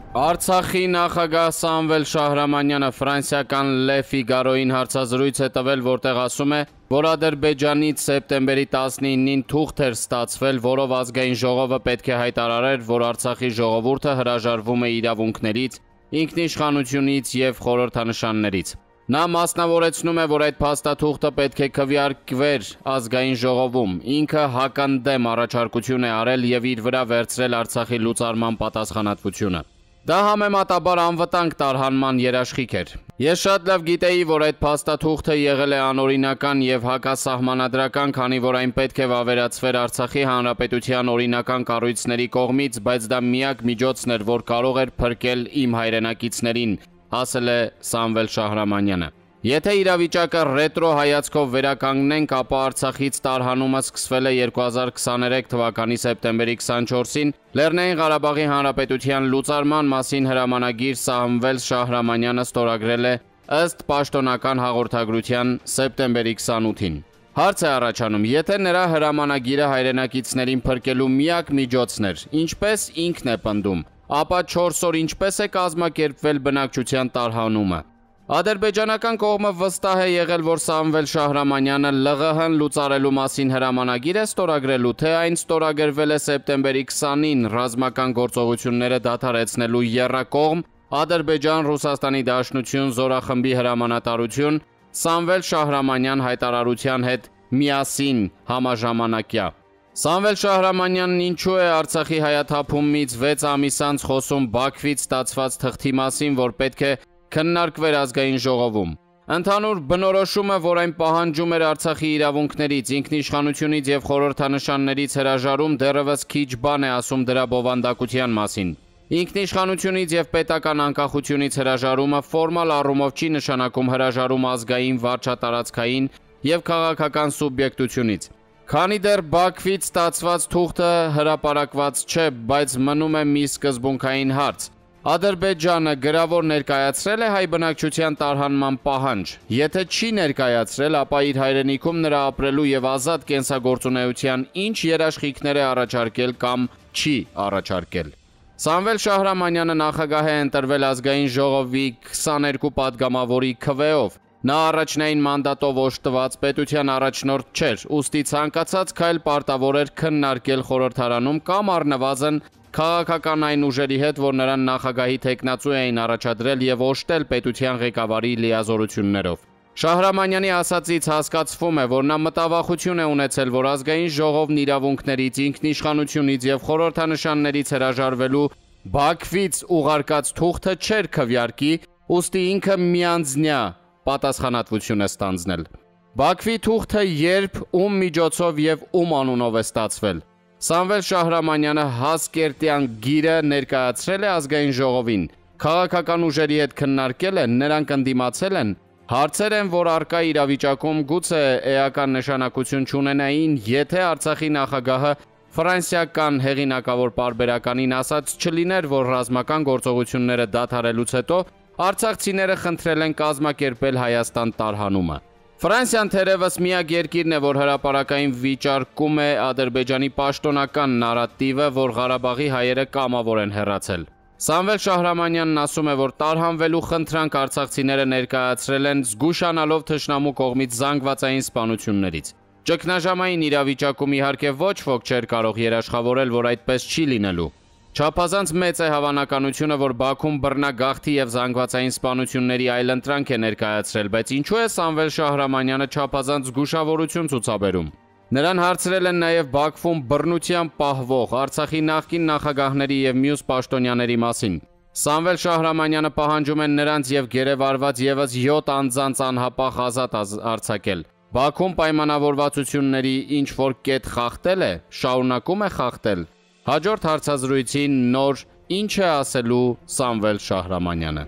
Արցախի նախագահ Սամվել Շահրամանյանը ֆրանսիական Le Figaro-ին հարցազրույց է տվել, որտեղ ասում է, որ Ադրբեջանից սեպտեմբերի 19-ին թուղթ էր ստացվել, որով ազգային ժողովը պետք է հայտարարեր, որ Արցախի ժողովուրդը հրաժարվում է իրավունքներից, ինքնիշխանությունից եւ խորհրդանշաններից։ Նա մասնավորեցնում է, որ այդ փաստաթուղթը պետք է քվեարկվեր ազգային ժողովում, ինքը հականդեմ առաջարկություն է արել եւ իր վրա վերցրել Արցախի լուծարման պատասխանատվությունը։ Դա համեմատաբար անվտանգ տարհանման երաշխիք էր։ Ես շատ լավ գիտեի, որ այդ փաստաթուղթը եղել է անօրինական եւ հակասահմանադրական, քանի որ այն պետք է վավերացվեր Արցախի հանրապետության օրինական կառույցների կողմից, բայց դա միակ միջոցն էր, որ կարող էր փրկել իմ հայրենակիցներին, ասել է Սամվել Շահրամանյանը։ Եթե իրավիճակը ռետրո հայացքով վերականգնենք, ապա Արցախից տարհանումը սկսվել է 2023 թվականի սեպտեմբերի 24-ին Լեռնային Ղարաբաղի Հանրապետության լուծարման մասին հրամանագիր Սամվել Շահրամանյանը ստորագրել է ըստ պաշտոնական հաղորդագրության սեպտեմբերի 28-ին։ Հարց է առաջանում, եթե նրա հրամանագիրը հայրենակիցներին փրկելու միակ միջոցն էր, ինչպես ինքն է պնդում, ապա 4 օր ինչպես է կազմակերպվել բնակչության տարհանումը։ Ադրբեջանական կողմը վստահ է եղել, որ Սամվել Շահրամանյանը ԼՂՀ-ն լուծարելու մասին հրամանագիր է ստորագրելու, թե այն ստորագրվել է սեպտեմբերի 20-ին ռազմական գործողությունները դադարեցնելու եռակողմ Ադրբեջան-Ռուսաստանի Դաշնություն զորախմբի հրամանատարություն Սամվել Շահրամանյան հայտարարության հետ միասին համաժամանակյա։ Սամվել Շահրամանյանն ինչու է Արցախի հայաթափումից 6 ամիս անց խոսում Բաքվից ստացված թղթի մասին, որ պետք է քննարկվեր ազգային ժողովում։ Ընդհանուր բնորոշումը, որ այն պահանջում էր Արցախի իրավունքներից, ինքնիշխանությունից եւ խորհրդանշաններից հրաժարում, դեռևս քիչ բան է ասում դրա բովանդակության մասին։ Ինքնիշխանությունից եւ պետական անկախությունից հրաժարումը ֆորմալ առումով չի նշանակում հրաժարում ազգային, վարչատարածքային եւ քաղաքական սուբյեկտությունից։ Քանի դեռ Բաքվից ստացված թուղթը հրապարակված չէ, բայց մնում է մի սկզբունքային հարց։ Ադրբեջանը գրավոր ներկայացրել է հայ բնակչության տարհանման պահանջ։ Եթե չի ներկայացրել, ապա իր հայրենիքում նրա ապրելու եւ ազատ կենսագործունեության ինչ երաշխիքներ է առաջարկել կամ չի առաջարկել։ Սամվել Շահրամանյանը նախագահ է ընտրվել ազգային ժողովի 22 падգամավորի քվեով։ Նա առաջնային մանդատով օժտված պետության առաջնորդ չէր, ուստի ցանկացած քայլ պարտավոր էր քննարկել խորհրդարանում կամ առնվազն քաղաքական այն ուժերի հետ, որ նրան նախագահի թեկնածու էին առաջադրել եւ օժտել պետության ղեկավարի լիազորություններով։ Շահրամանյանի ասածից հասկացվում է, որ նա մտավախություն է ունեցել, որ ազգային ժողովն իրավունքներից, ինքնիշխանությունից եւ խորհրդանշաններից հրաժարվելու Բաքվից ուղարկած թուղթը չէր քվեարկի, ուստի ինքը միանձնյա պատասխանատվություն է ստանձնել։ Բաքվի թուղթը երբ, ում միջոցով եւ ում անունով է ստացվել։ Սամվել Շահրամանյանը հասկերտյան գիրը ներկայացրել է ազգային ժողովին, քաղաքական ուժերի հետ քննարկել են, նրանք ընդդիմացել են, հարցեր են, որ առկա իրավիճակում գուցե էական նշանակություն չունենային, եթե Արցախի նախագահը ֆրանսիական հեղինակավոր պարբերականին ասած չլիներ, որ ռազմական գործողությունները դադարելուց հետո արցախցիները խնդրել են կազմակերպել Հայաստան տարհանումը։ Ֆրանսիան թերևս միակ երկիրն է, որ հրապարակային վիճարկում է Ադրբեջանի պաշտոնական նարատիվը, որ Ղարաբաղի հայերը կամավոր են հեռացել։ Սամվել Շահրամանյանն ասում է, որ տարհանվելու խնդրանք արցախցիները ներկայացրել են զգուշանալով թշնամու կողմից զանգվածային սպանություններից։ Ճգնաժամային իրավիճակում իհարկե ոչ ոք չէր կարող երաշխավորել, որ այդպես չի լինելու։ Չափազանց մեծ է հավանականությունը, որ Բաքուն բռնագաղթի եւ զանգվածային սպանությունների այլընտրանք է ներկայացրել, բայց ինչու է Սամվել Շահրամանյանը չափազանց զգուշավորություն ցուցաբերում։ Նրան հարցրել են նաեւ Բաքվում բռնությամբ պահվող Արցախի նախկին նախագահների եւ մյուս պաշտոնյաների մասին։ Սամվել Շահրամանյանը պահանջում են նրանց եւ գերեվարված եւս 7 անձանց անհապաղ ազատ արձակել։ Բաքուն պայմանավորվածությունների ինչ որ կետ խախտել է, շարունակում է խախտել։ Հաջորդ հարցազրույցին նոր ինչ է ասելու Սամվել Շահրամանյանը։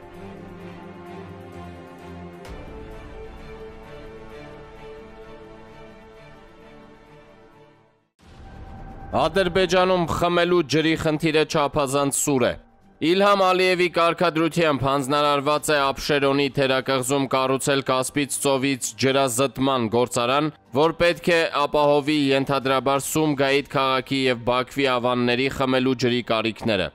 Ադրբեջանում խմելու ջրի խնդիրը չափազանց սուր է։ Իլհամ Ալիևի կարգադրությամբ հանձնարարված է Աբշերոնի թերակղզում կառուցել Կասպից ծովից ջրազտման գործարան, որ պետք է ապահովի ենթադրաբար Սումգայիթ քաղաքի եւ Բաքվի ավանների խմելու ջրի կարիքները։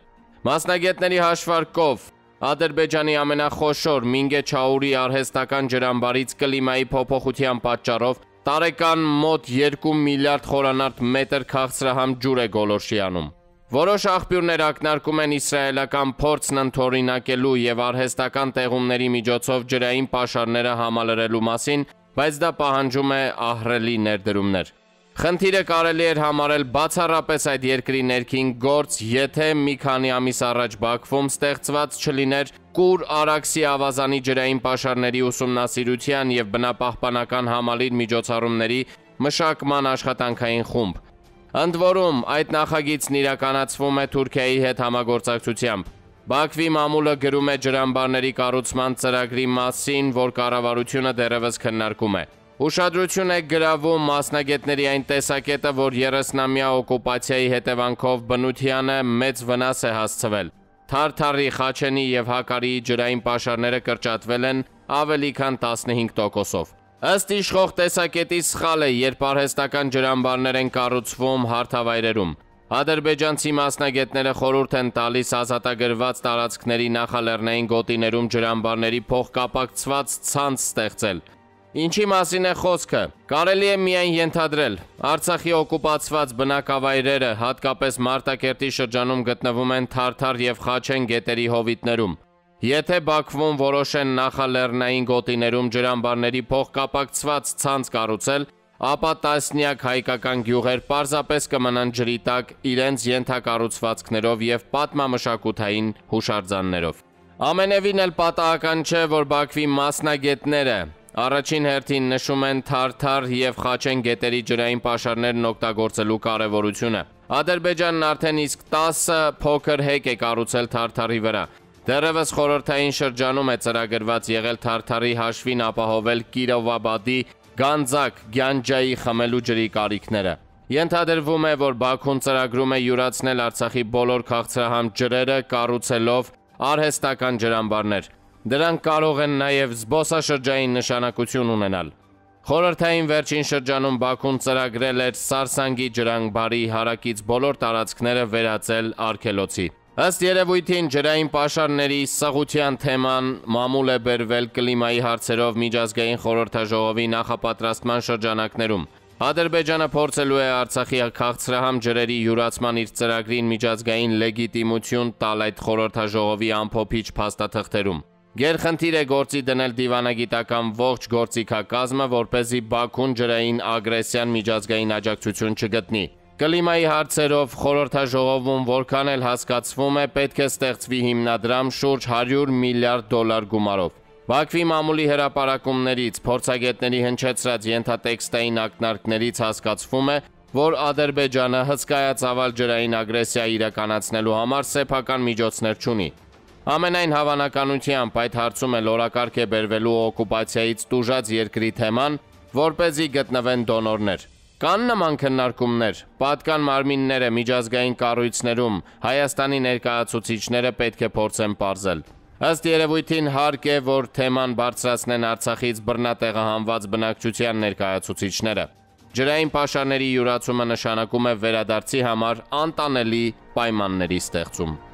Մասնագետների հաշվարկով Ադրբեջանի ամենախոշոր Մինգեչաուրի արհեստական ջրամբարից կլիմայի փոփոխության պատճառով տարեկան մոտ 2 միլիարդ խորանարդ մետր քաղցրահամ ջուր է գոլորշի անում։ Որոշ աղբյուրներ ակնարկում են իսրայելական փորձն ընդօրինակելու եւ արհեստական տեղումների միջոցով ջրային պաշարները համալրելու մասին, բայց դա պահանջում է ահռելի ներդրումներ։ Խնդիրը կարելի էր համարել բացառապես այդ երկրի ներքին գործ, եթե մի քանի ամիս առաջ Բաքվում ստեղծված չլիներ Կուր Արաքսի ավազանի ջրային պաշարների ուսումնասիրության եւ բնապահպանական համալիր միջոցառումների մշակման աշխատանքային խումբ։ Ընդ որում, այդ նախագիծն իրականացվում է Թուրքիայի հետ համագործակցությամբ։ Բաքվի մամուլը գրում է ջրամբարների կառուցման ծրագրի մասին, որ կառավարությունը դեռևս քննարկում է։ Ուշադրություն է գրավում մասնագետների այն տեսակետը, որ 30-ամյա օկուպացիայի հետևանքով բնությանը մեծ վնաս է հասցվել։ Թարթարի, Խաչենի եւ Հակարիի ջրային պաշարները կրճատվել են ավելի քան 15%-ով։ Ըստ իշխող տեսակետի սխալ է, երբ արհեստական ջրամբարներ են կառուցվում հարթավայրերում։ Ադրբեջանցի մասնագետները խորհուրդ են տալիս ազատագրված տարածքների նախալեռնային գոտիներում ջրամբարների փոխկապակցված ցանց ստեղծել։ Ինչի մասին է խոսքը։ Կարելի է միայն ենթադրել։ Արցախի օկուպացված բնակավայրերը, հատկապես Մարտակերտի շրջանում գտնվում են Թարթար եւ Խաչեն գետերի հովիտներում։ Եթե Բաքվում որոշեն նախալեռնային գոտիներում ջրամբարների փոխկապակցված ցանց կառուցել, ապա տասնյակ հայկական գյուղեր պարզապես կմնան ջրի տակ իրենց ենթակառուցվածքներով եւ պատմամշակութային հուշարձաններով։ Ամենևին էլ պատահական չէ, որ Բաքվի մասնագետները առաջին հերթին նշում են Թարթար եւ Խաչեն գետերի ջրային պաշարներն օգտագործելու կարևորությունը։ Ադրբեջանն արդեն իսկ 10 փոքր հեկ է կառուցել Թարթարի վրա։ Դեռևս խորհրդային շրջանում է ծրագրված եղել Թարթարի հաշվին ապահովել Կիրովաբադի, Գանձակ, Գյանջայի խմելու ջրի կարիքները։ Ենթադրվում է, որ Բաքուն ծրագրում է յուրացնել Արցախի բոլոր քաղցրահամ ջրերը կառուցելով արհեստական ջրամբարներ։ Դրանք կարող են նաև զբոսաշրջային նշանակություն ունենալ։ Խորհրդային վերջին շրջանում Բաքուն ծրագրել էր Սարսանգի ջրամբարի հարակից բոլոր տարածքները վերածել արգելոցի։ Ըստ երևույթին ջրային պաշարների սղության թեման մամուլ է բերվել կլիմայի հարցերով միջազգային խորհրդաժողովի նախապատրաստման շրջանակներում։ Ադրբեջանը փորձելու է Արցախի քաղցրահամ ջրերի յուրացման իր ծրագրին միջազգային լեգիտիմություն տալ այդ խորհրդաժողովի ամփոփիչ փաստաթղթերում։ Գերխնդիր է գործի դնել դիվանագիտական ողջ գործիքակազմը, որպեսզի Բաքուն ջրային ագրեսիան միջազգային աջակցություն չգտնի։ Կլիմայի հարցերով խորհրդաժողովում որքան էլ հասկացվում է, պետք է ստեղծվի հիմնադրամ շուրջ $100 միլիարդ գումարով։ Բաքվի մամուլի հրապարակումներից, փորձագետների հնչեցրած ենթատեքստային ակնարկներից հասկացվում է, որ Ադրբեջանը հսկայածավալ ջրային ագրեսիա իրականացնելու համար սեփական միջոցներ չունի։ Ամենայն հավանականությամբ այդ հարցում էլ օրակարգ է բերվելու օկուպացիայից տուժած երկրի թեման, որպեսզի գտնվեն դոնորներ։ Կան նման քննարկումներ, պատկան մարմինները միջազգային կառույցներում Հայաստանի ներկայացուցիչները պետք է փորձեն պարզել։ Ըստ երևույթին հարկ է, որ թեման բարձրացնեն Արցախից բռնատեղահանված բնակչության ներկայացուցիչները։ Ջրային պաշարների յուրացումը նշանակում է վերադարձի համար անտանելի պայմանների ստեղծում։